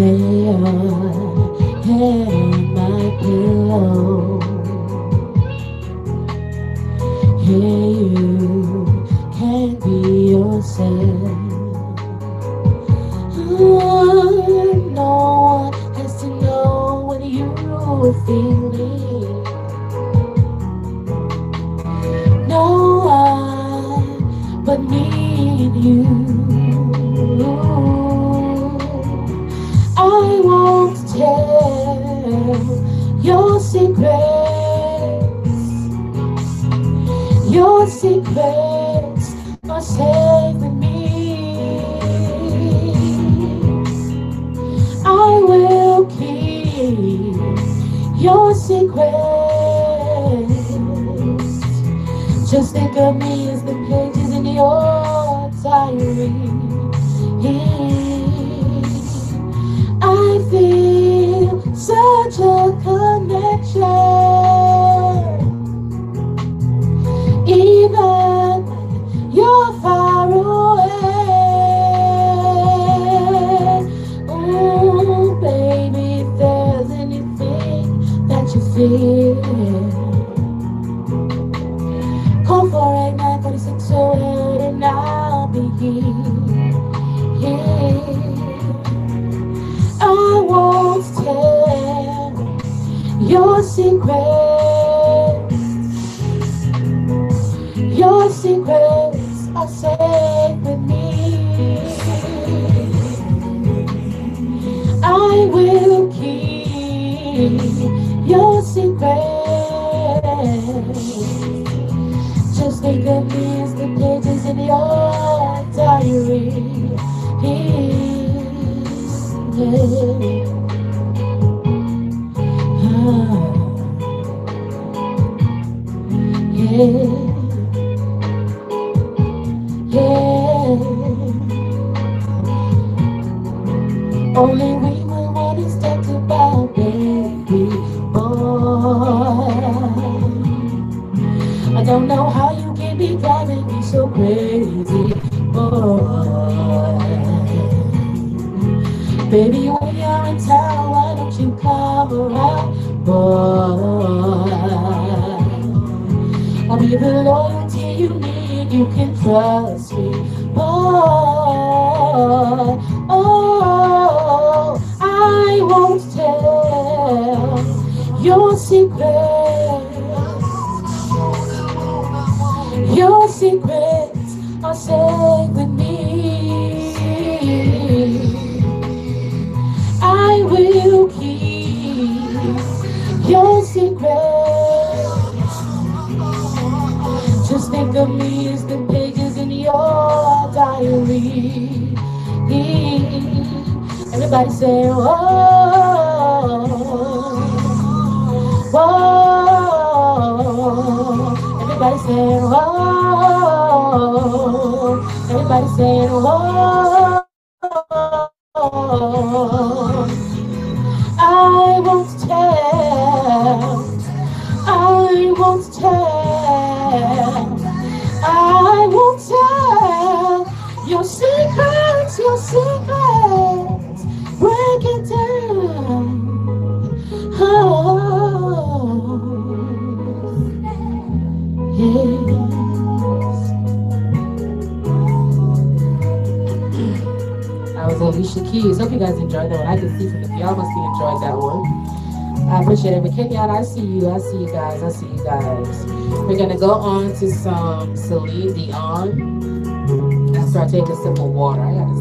Lay your head on my pillow. Here you can be yourself. No one has to know what you're feeling. No one but me and you. I won't tell your secrets. Your secrets are safe with me. I will keep your secrets. Just think of me as the pages in your diary. I feel such a connection, even when you're far away. Oh, baby, if there's anything that you feel, call 489-4608 and I'll be here. I won't tell your secrets. Your secrets are safe with me. I will keep your secrets. Just think of me as the pages in your diary. Only we will want is talked about, baby boy. I don't know how you can be driving me so crazy, boy. Baby, when you're in town, why don't you come around, boy? I'll be the loyalty you need, you can trust me, boy. Oh, I won't tell your secrets. Your secrets are safe with me. I will keep your secrets. Just think of me as the pages in your diary. Everybody say, whoa, whoa. Everybody say, whoa. Everybody say, whoa. I won't tell. I won't tell. I won't tell your secrets, your secrets. Break it down. Oh, yes. That was Alicia Keys. Hope you guys enjoyed that one. I can see from the y'all must be enjoyed that one. I appreciate it. But Kenyon, I see you. I see you guys. I see you guys. We're gonna go on to some Celine Dion and start taking a sip of water. I gotta